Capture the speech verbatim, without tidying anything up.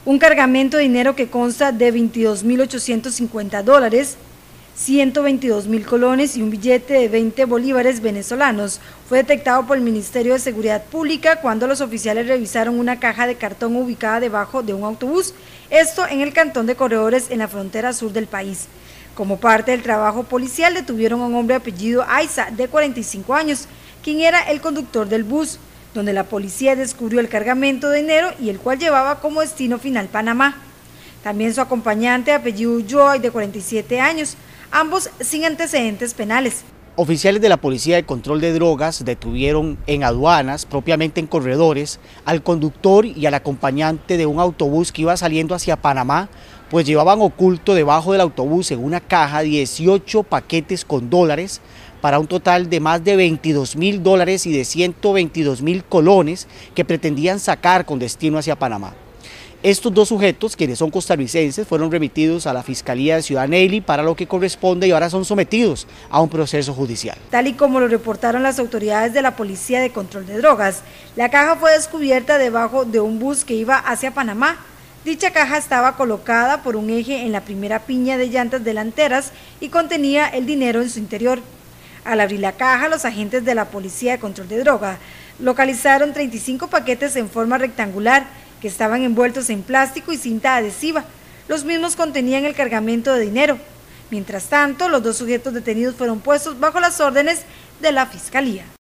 Un cargamento de dinero que consta de veintidós mil ochocientos cincuenta dólares, ciento veintidós mil colones y un billete de veinte bolívares venezolanos fue detectado por el Ministerio de Seguridad Pública cuando los oficiales revisaron una caja de cartón ubicada debajo de un autobús, esto en el cantón de Corredores, en la frontera sur del país. Como parte del trabajo policial detuvieron a un hombre de apellido Aiza, de cuarenta y cinco años, quien era el conductor del bus, donde la policía descubrió el cargamento de dinero y el cual llevaba como destino final Panamá. También su acompañante de apellido Joy, de cuarenta y siete años, ambos sin antecedentes penales. Oficiales de la Policía de Control de Drogas detuvieron en aduanas, propiamente en Corredores, al conductor y al acompañante de un autobús que iba saliendo hacia Panamá, pues llevaban oculto debajo del autobús en una caja dieciocho paquetes con dólares, para un total de más de veintidós mil dólares y de ciento veintidós mil colones que pretendían sacar con destino hacia Panamá. Estos dos sujetos, quienes son costarricenses, fueron remitidos a la Fiscalía de Ciudad Neyli para lo que corresponde y ahora son sometidos a un proceso judicial. Tal y como lo reportaron las autoridades de la Policía de Control de Drogas, la caja fue descubierta debajo de un bus que iba hacia Panamá. Dicha caja estaba colocada por un eje en la primera piña de llantas delanteras y contenía el dinero en su interior. Al abrir la caja, los agentes de la Policía de Control de Drogas localizaron treinta y cinco paquetes en forma rectangular que estaban envueltos en plástico y cinta adhesiva. Los mismos contenían el cargamento de dinero. Mientras tanto, los dos sujetos detenidos fueron puestos bajo las órdenes de la Fiscalía.